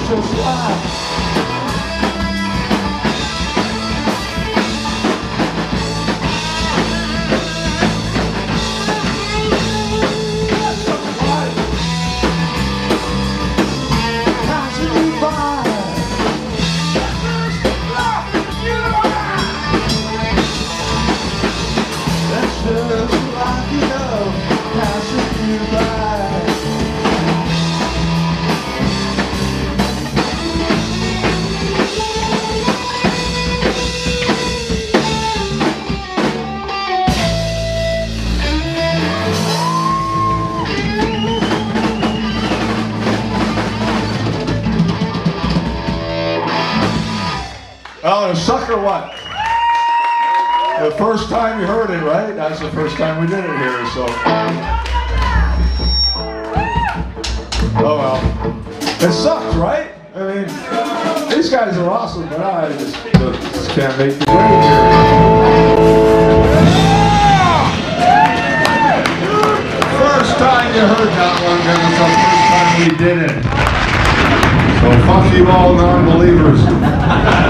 just like passing you by. That's just like you know, passing you by. Oh, it suck or what? The first time you heard it, right? That's the first time we did it here, so. Oh well. It sucks, right? I mean, these guys are awesome, but I just can't make the grade here. First time you heard that one, because it's the first time we did it. So fuck you all non-believers.